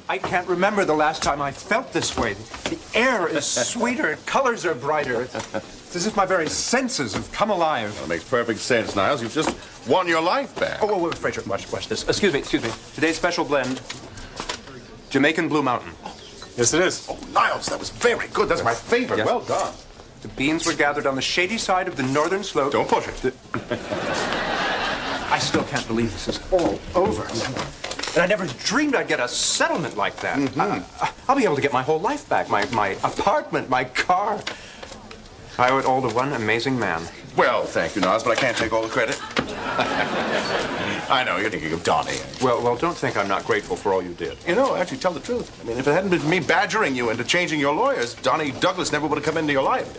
I can't remember the last time I felt this way. The air is sweeter, colors are brighter. It's as if my very senses have come alive. Well, it makes perfect sense, Niles. You've just won your life back. Oh, wait, Frasier, watch this. Excuse me. Today's special blend, Jamaican Blue Mountain. Yes, it is. Oh, Niles, that was very good. That's my favorite. Yes. Well done. The beans were gathered on the shady side of the northern slope. Don't push it. I still can't believe this is all over. And I never dreamed I'd get a settlement like that. I'll be able to get my whole life back. My apartment, my car. I owe it all to one amazing man. Well, thank you, Niles, but I can't take all the credit. I know, you're thinking of Donnie. Well, don't think I'm not grateful for all you did. You know, actually, tell the truth. I mean, if it hadn't been me badgering you into changing your lawyers, Donnie Douglas never would have come into your life.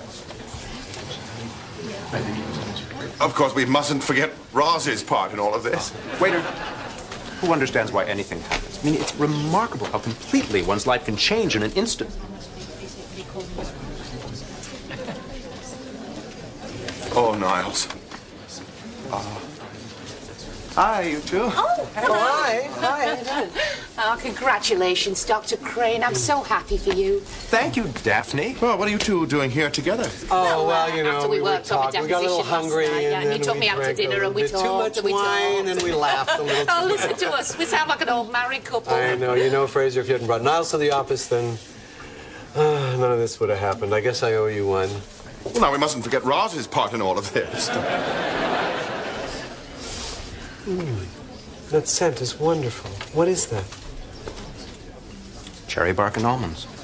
Of course, we mustn't forget Roz's part in all of this. Waiter, who understands why anything happens? I mean, it's remarkable how completely one's life can change in an instant. Oh, Niles. Hi, you two. Oh, hello. Hi. Oh, congratulations, Dr. Crane. I'm so happy for you. Thank you, Daphne. Well, what are you two doing here together? Oh, well, you know, after we were worked on the talking. We got a little deposition hungry, last night, and yeah, and then you took we me out to drank dinner, and we too talked, much and we wine, talked. and we laughed a little. Oh, listen to us. We sound like an old married couple. I know. You know, Frasier, if you hadn't brought Niles to the office, then none of this would have happened. I guess I owe you one. Well, now, we mustn't forget Roz's part in all of this. That scent is wonderful. What is that? Cherry bark and almonds.